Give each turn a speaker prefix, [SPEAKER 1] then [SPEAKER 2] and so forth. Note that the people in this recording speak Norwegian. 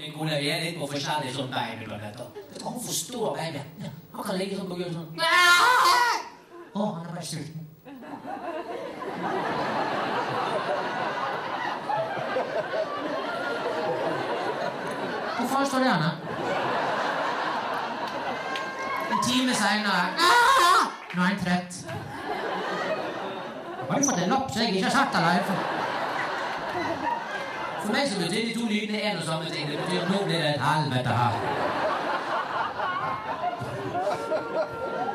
[SPEAKER 1] min kone, vi er litt på forskjellige sånn bein og dette. Vet du, han forstår babyen. Ja, han kan ligge sånn på gulvet sånn. Han er bare sulten. Hvor faen står det her, da? En time senere. Nå er han trett. Har du fått en lapp så jeg ikke har sett eller? For meg så betyr de to lydene en og samme ting. Det betyr at nå blir det et helvete her.